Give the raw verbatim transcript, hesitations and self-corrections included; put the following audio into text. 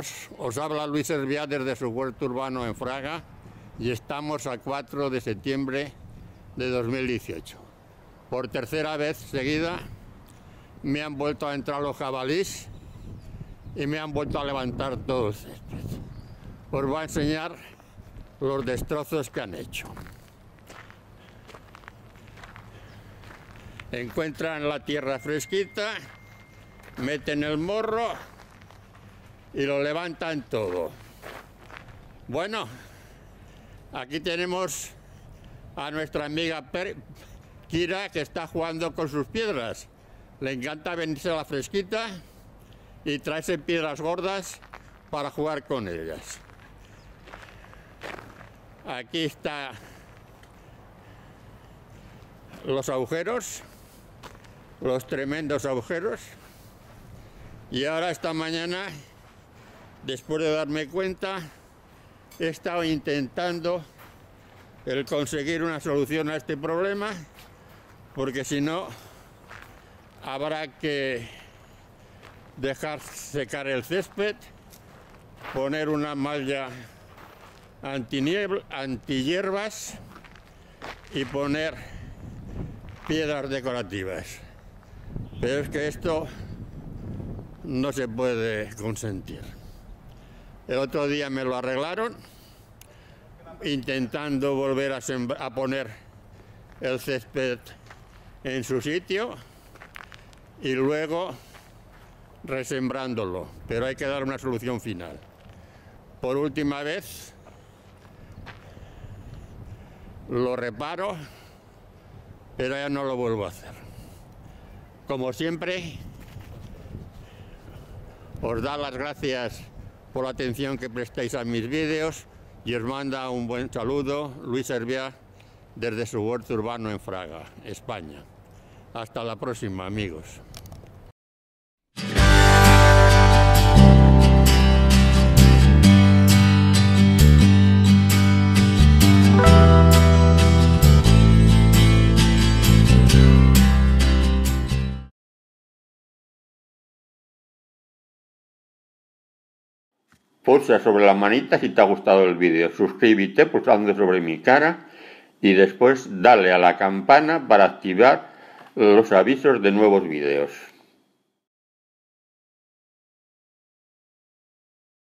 amigos, os habla Luis Herbiá desde su huerto urbano en Fraga y estamos a cuatro de septiembre de dos mil dieciocho. Por tercera vez seguida me han vuelto a entrar los jabalíes y me han vuelto a levantar todo el césped. Os voy a enseñar los destrozos que han hecho. Encuentran la tierra fresquita, meten el morro y lo levantan todo. Bueno, aquí tenemos a nuestra amiga Per Kira, que está jugando con sus piedras. Le encanta venirse a la fresquita y traerse piedras gordas para jugar con ellas. Aquí están los agujeros, los tremendos agujeros. Y ahora esta mañana, después de darme cuenta, he estado intentando el conseguir una solución a este problema, porque si no, habrá que dejar secar el césped, poner una malla antihierbas y poner piedras decorativas. Pero es que esto no se puede consentir. El otro día me lo arreglaron, intentando volver a, a poner el césped en su sitio y luego resembrándolo, pero hay que dar una solución final. Por última vez lo reparo, pero ya no lo vuelvo a hacer. Como siempre, os da las gracias por la atención que prestáis a mis vídeos y os manda un buen saludo Luis Herbiá desde su huerto urbano en Fraga, España. Hasta la próxima, amigos. Pulsa sobre la manita si te ha gustado el vídeo, suscríbete pulsando sobre mi cara y después dale a la campana para activar los avisos de nuevos vídeos.